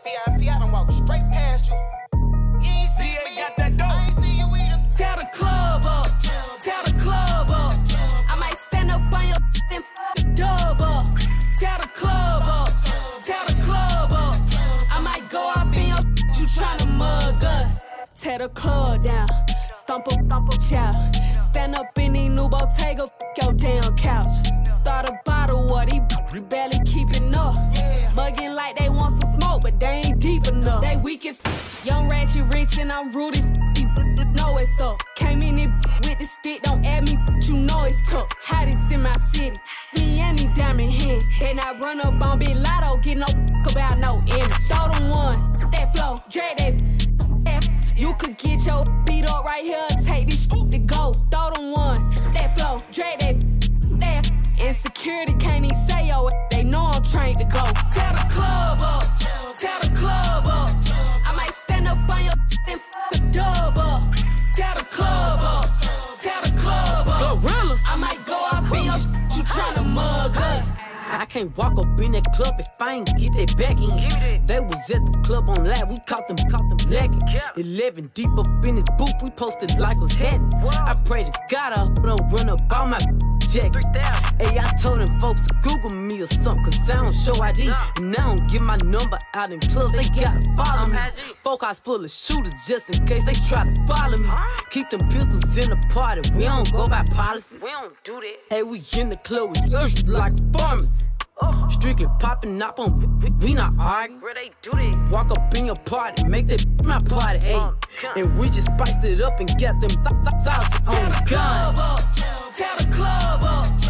VIP, I done walked straight past you. You ain't see me, got that dope. I ain't see you either. Tell the club up, tell the club up. I might stand up on your and the dub up. Tell the club up, tell the club up. I might go up in your you tryna mug us. Tear the club down, stomp a chow. Stand up in the new Bottega, your damn couch. Start a bottle, what he barely keeping up. Muggin like they want some smoke, but they ain't deep enough. They weak and young ratchet rich and I'm Rudy. Know it's up. Came in it with the stick, don't add me, you know it's tough. Hottest in my city, me and the diamond hand. Then I run up on big Latto, get no about no image. Throw them ones, that flow, drag that. You could get your beat up right here, take this to go. Throw them ones, that flow, drag that. Insecurity can't even say yo, they know I'm trained to go. Tell the club up, tell the club up. I might stand up on your and the dub up. Tell the club up, tell the club up. GloRilla. I might go up in your you tryna mug us. I can't walk up in that club if I ain't get that back in. They was at the club on live, we caught them lagging. 11 deep up in this booth, we posted like was heading. I pray to God I don't run up all my jacket. Hey, I told them folks to Google me or something, cause I don't show ID. And I don't give my number out in clubs, they gotta follow me. Folk house full of shooters just in case they try to follow me. Keep them pistols in the party, we don't go by policies. We don't do that. Hey, we in the club, we urged like farmers. Strictly popping up on, we not arguing. Where they do that? Walk up in your party, make that my party, ayy. And we just spiced it up and got them sauce on the gun. Tell the club up, tell the club up.